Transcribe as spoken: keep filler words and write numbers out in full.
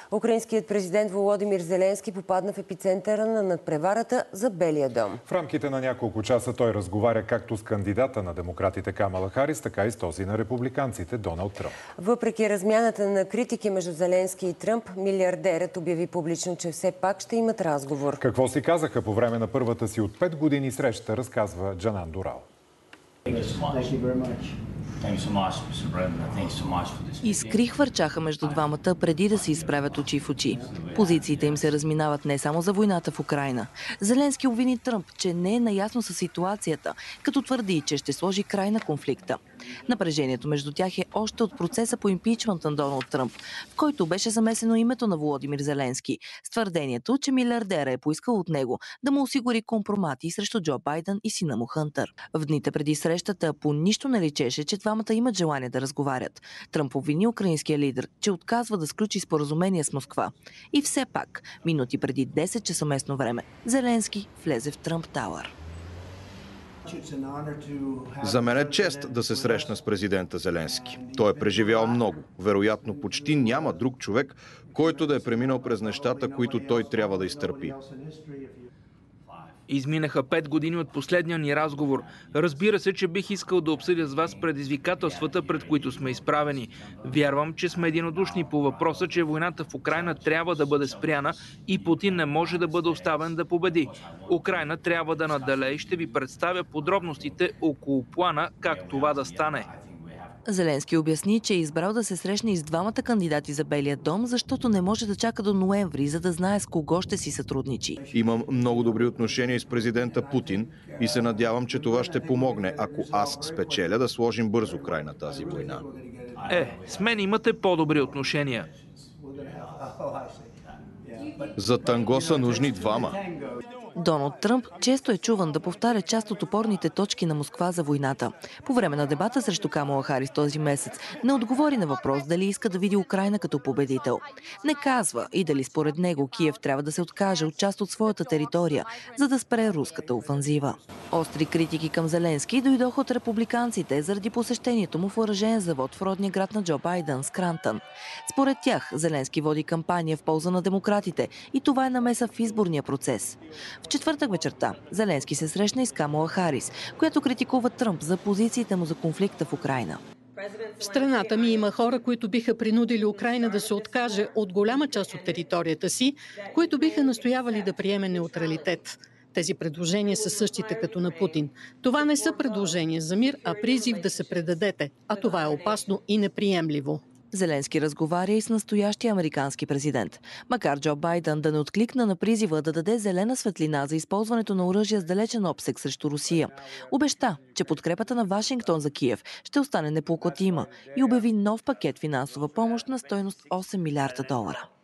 Украинският президент Володимир Зеленски попадна в епицентъра на надпреварата за Белия дом. В рамките на няколко часа той разговаря както с кандидата на демократите Камала Харис, така и с този на републиканците Доналд Тръмп. Въпреки размяната на критики между Зеленски и Тръмп, милиардерът обяви публично, че все пак ще имат разговор. Какво си казаха по време на първата си от пет години среща, разказва Джанан Дурал. Искри хвърчаха между двамата преди да се изправят очи в очи. Позициите им се разминават не само за войната в Украйна. Зеленски обвини Тръмп, че не е наясно със ситуацията, като твърди, че ще сложи край на конфликта. Напрежението между тях е още от процеса по импичмент на Доналд Тръмп, в който беше замесено името на Володимир Зеленски, с твърдението, че милиардера е поискал от него да му осигури компромати срещу Джо Байден и сина му Хънтър. В дните преди срещата по нищо не личеше, че двамата имат желание да разговарят. Тръмп обвини украинския лидер, че отказва да сключи споразумение с Москва. И все пак, минути преди десет часа местно време, Зеленски влезе в Тръмп Тауър. За мен е чест да се срещна с президента Зеленски. Той е преживял много. Вероятно, почти няма друг човек, който да е преминал през нещата, които той трябва да изтърпи. Изминаха пет години от последния ни разговор. Разбира се, че бих искал да обсъдя с вас предизвикателствата, пред които сме изправени. Вярвам, че сме единодушни по въпроса, че войната в Украйна трябва да бъде спряна и Путин не може да бъде оставен да победи. Украйна трябва да надалее и ще ви представя подробностите около плана как това да стане. Зеленски обясни, че е избрал да се срещне и с двамата кандидати за Белия дом, защото не може да чака до ноември, за да знае с кого ще си сътрудничи. Имам много добри отношения с президента Путин и се надявам, че това ще помогне, ако аз спечеля, да сложим бързо край на тази война. Е, с мен имате по-добри отношения. За танго са нужни двама. Доналд Тръмп често е чуван да повтаря част от опорните точки на Москва за войната. По време на дебата срещу Камала Харис този месец не отговори на въпрос дали иска да види Украйна като победител. Не казва и дали според него Киев трябва да се откаже от част от своята територия, за да спре руската офанзива. Остри критики към Зеленски дойдоха от републиканците заради посещението му в оръжеен завод в родния град на Джо Байден, Скрантън. Според тях Зеленски води кампания в полза на демократите и това е намеса в изборния процес. В четвъртък вечерта Зеленски се срещна и с Камала Харис, която критикува Тръмп за позициите му за конфликта в Украйна. В страната ми има хора, които биха принудили Украйна да се откаже от голяма част от територията си, които биха настоявали да приеме неутралитет. Тези предложения са същите като на Путин. Това не са предложения за мир, а призив да се предадете, а това е опасно и неприемливо. Зеленски разговаря и с настоящия американски президент. Макар Джо Байден да не откликна на призива да даде зелена светлина за използването на оръжия с далечен обсег срещу Русия, обеща, че подкрепата на Вашингтон за Киев ще остане непоклатима и обяви нов пакет финансова помощ на стойност осем милиарда долара.